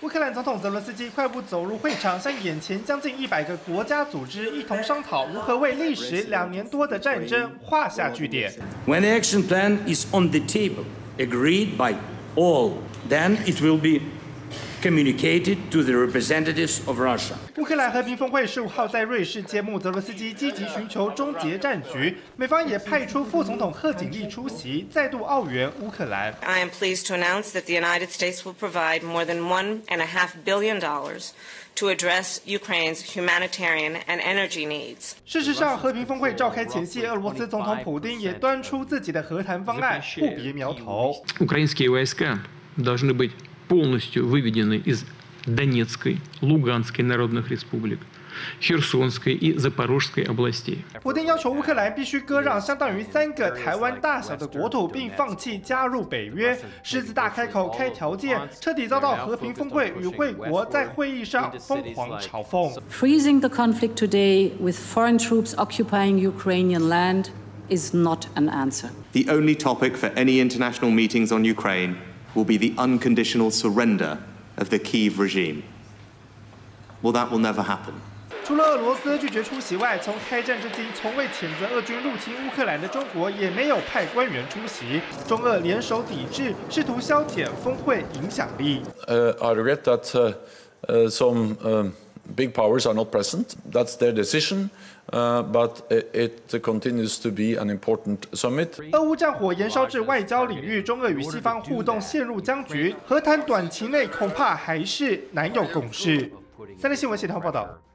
乌克兰总统泽伦斯基快步走入会场，向眼前将近100个国家组织一同商讨如何为历时2年多的战争画下句点。 When the action plan is on the table, agreed by all, then it will be communicated to the representatives of Russia. 乌克兰和平峰会15号在瑞士揭幕，泽伦斯基积极寻求终结战局，美方也派出副总统贺锦丽出席，再度澳援乌克兰。 I am pleased to announce that the United States will provide more than $1.5 billion to address Ukraine's humanitarian and energy needs. 事实上，和平峰会召开前夕，俄罗斯总统普丁也端出自己的和谈方案，互别苗头。 Украинские войска должны быть полностью выведены из Донецкой, Луганской народных республик, Херсонской и Запорожской областей. 普丁要求乌克兰必须割让相当于3个台湾大小的国土，并放弃加入北约。狮子大开口开条件，彻底遭到和平峰会与会国在会议上疯狂嘲讽。 Freezing the conflict today with foreign troops occupying Ukrainian land is not an answer. The only topic for any international meetings on Ukraine will be the unconditional surrender of the Kyiv regime. Well, that will never happen. 除了俄罗斯拒绝出席外，从开战至今从未谴责俄军入侵乌克兰的中国也没有派官员出席。中俄联手抵制，试图消减峰会影响力。 I regret that some big powers are not present. That's their decision. But it continues to be an important summit. 俄乌战火延烧至外交领域，中俄与西方互动陷入僵局，和谈短期内恐怕还是难有共识。三立新闻协调报道。